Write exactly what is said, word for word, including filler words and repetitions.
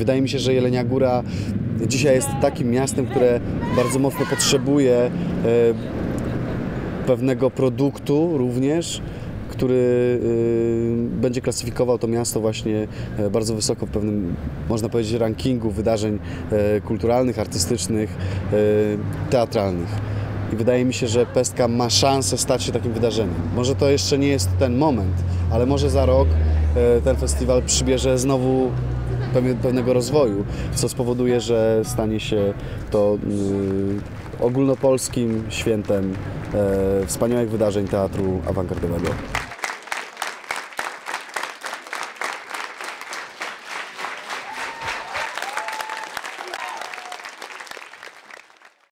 wydaje mi się, że Jelenia Góra dzisiaj jest takim miastem, które bardzo mocno potrzebuje e, pewnego produktu również, który y, będzie klasyfikował to miasto właśnie y, bardzo wysoko w pewnym, można powiedzieć, rankingu wydarzeń y, kulturalnych, artystycznych, y, teatralnych. I wydaje mi się, że Pestka ma szansę stać się takim wydarzeniem. Może to jeszcze nie jest ten moment, ale może za rok y, ten festiwal przybierze znowu pewnego rozwoju, co spowoduje, że stanie się to y, ogólnopolskim świętem y, wspaniałych wydarzeń teatru awangardowego.